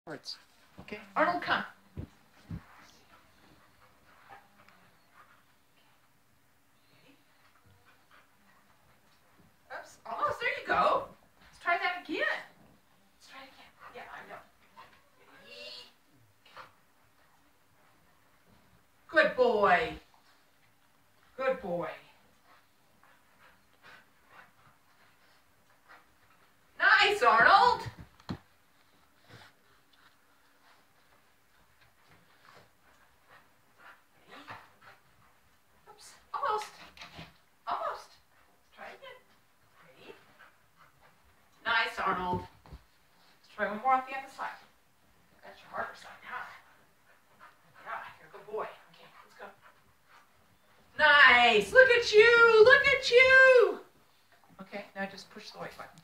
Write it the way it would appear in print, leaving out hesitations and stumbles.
Words. Okay, Arnold, come. Oops, almost. There you go. Let's try that again. Let's try it again. Yeah, I know. Good boy. Good boy. Nice, Arnold. Oops, almost. Almost. Let's try again. Ready? Nice, Arnold. Let's try one more off the other side. That's your harder side, huh? Yeah, you're a good boy. Okay, let's go. Nice. Look at you. Look at you. Okay, now just push the white button.